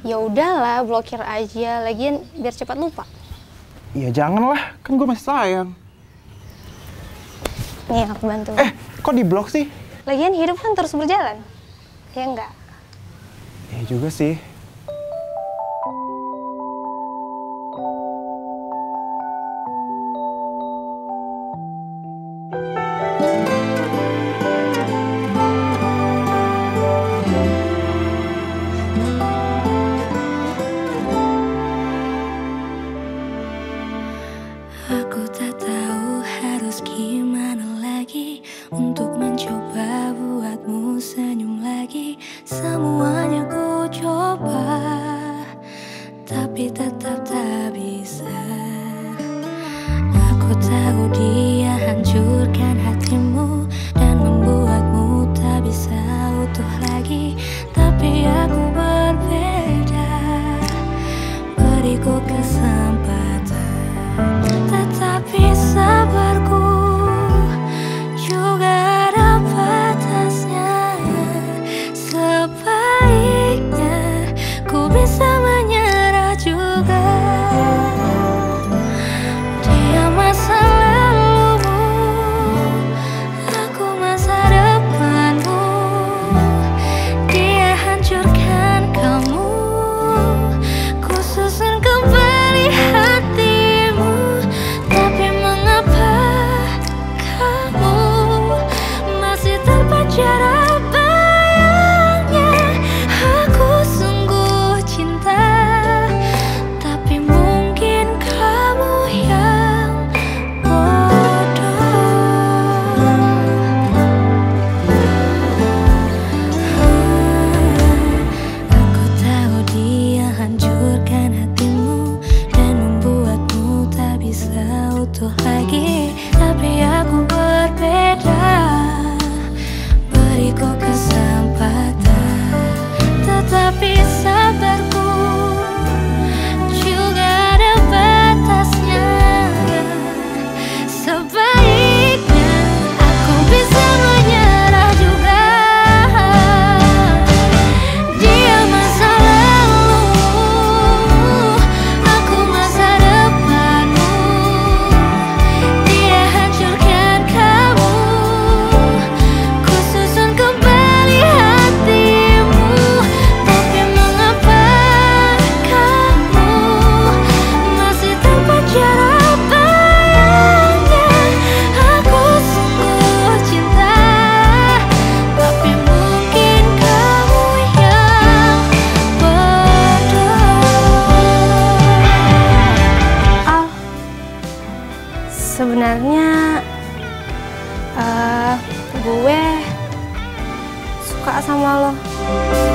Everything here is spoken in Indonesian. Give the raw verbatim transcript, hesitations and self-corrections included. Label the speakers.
Speaker 1: Ya udahlah, blokir aja. Lagian biar cepat lupa.
Speaker 2: Ya janganlah, kan gue masih sayang.
Speaker 1: Nih, aku bantu.
Speaker 2: Eh, kok di blok sih?
Speaker 1: Lagian hidup kan terus berjalan. Ya enggak?
Speaker 2: Ya juga sih.
Speaker 3: Aku tak tahu harus gimana lagi untuk mencoba buatmu senyum lagi. Semuanya ku coba, tapi tetap tak bisa. Aku tahu dia hancurkan hatimu dan membuatmu tak bisa utuh lagi. Tapi aku berbeda, beriku kesempatan. Tetapi sabarku juga ada batasnya. Sebaiknya ku bisa menyerah juga. Dia masa lalumu, aku masa depanmu. Dia hancurkan kamu, ku susun kembali hatimu. Tapi mengapa kamu masih terpajar bayangnya? Aku sungguh cinta, tapi mungkin kamu yang bodoh. Aku tahu dia hancurkan hatimu dan membuatmu tak bisa utuh lagi. Tapi aku berbeda, beriku kesempatan. Tetapi sabarku juga ada batasnya. Sebaiknya aku bisa menyerah juga. Dia masa lalumu, aku masa depanmu. Dia hancurkan kamu, ku susun kembali hatimu. Tapi mengapa kamu masih terpajar bayangnya? Aku sungguh cinta, tapi mungkin kamu yang bodoh.
Speaker 1: Al, sebenarnya eh gue suka sama lo.